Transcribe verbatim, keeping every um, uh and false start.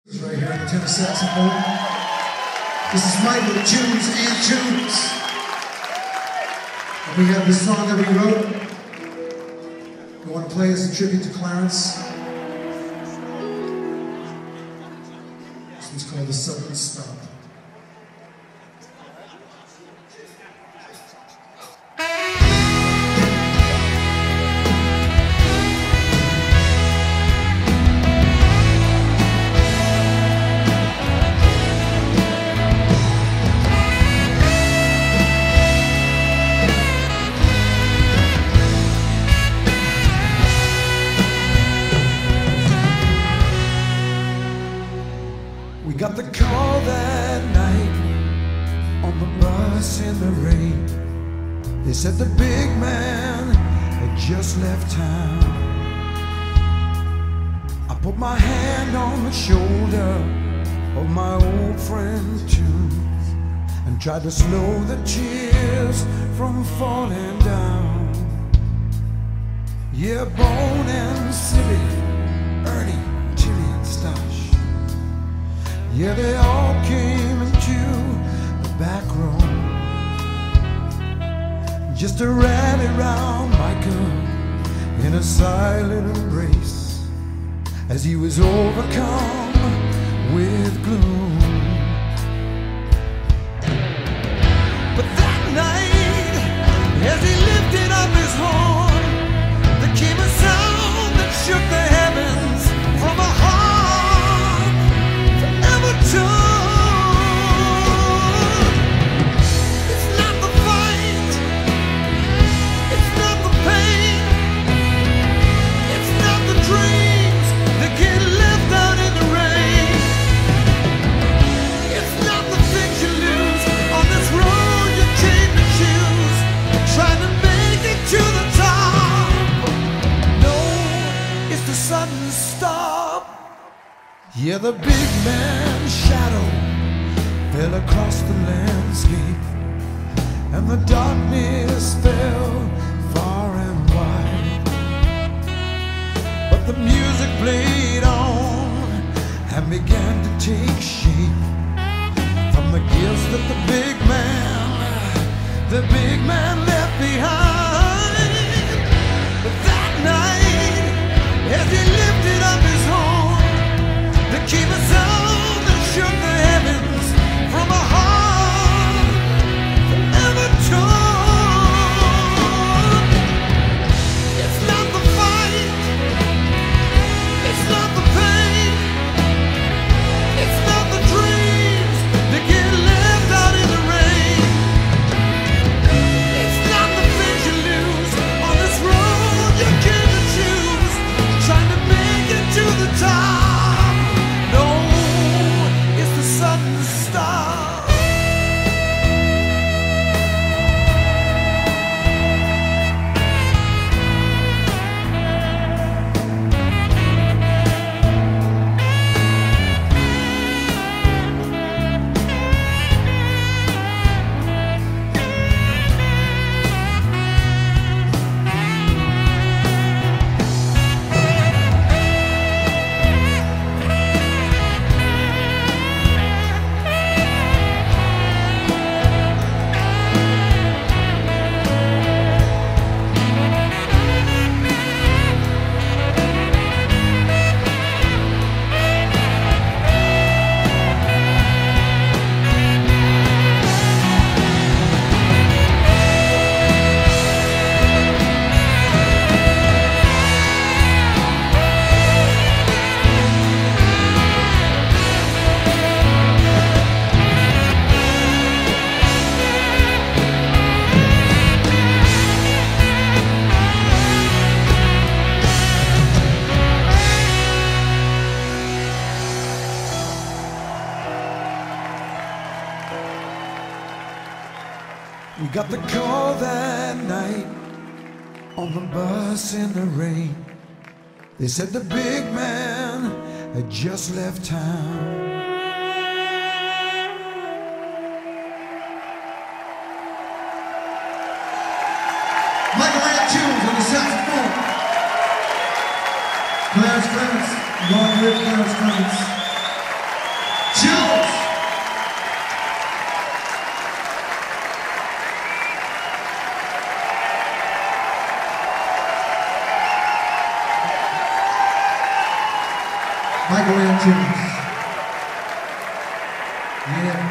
Right here on the tenor saxophone. This is Michael Tunes and Tunes. And we have this song that we wrote. We want to play as a tribute to Clarence. This one's called The Sudden Stop. We got the call that night on the bus in the rain. They said the big man had just left town. I put my hand on the shoulder of my old friend Tunes and tried to slow the tears from falling down. Yeah, Bone and Silly, Ernie, Tilly and Stash, yeah, they all came into the back room just to rally round Michael in a silent embrace as he was overcome with gloom. But that night, as he lifted up his horn, there came a sound that shook the heavens from a heart it's not the fight, it's not the pain, it's not the dreams that get left out in the rain, it's not the things you lose on this road you came to choose, trying to make it to the top. No, it's the sudden stop. Yeah, the big man's shadow fell across the landscape, and the darkness fell far and wide. But the music played on and began to take shape from the gifts that the big man, the big man left behind. But that night, as he lifted up his horn, there came a sound that shook the heavens from a heart forever torn. It's not the fight, it's not the pain, it's not the dreams that get left out in the rain, it's not the things you lose on this road you came to choose, trying to make it to the top. Sudden stop. We got the call that night on the bus in the rain. They said the big man had just left town. Michael and Tunes on the saxophone. Clarence Clemons, long live Clarence Clemons. Michael Ann Timmons. Yeah.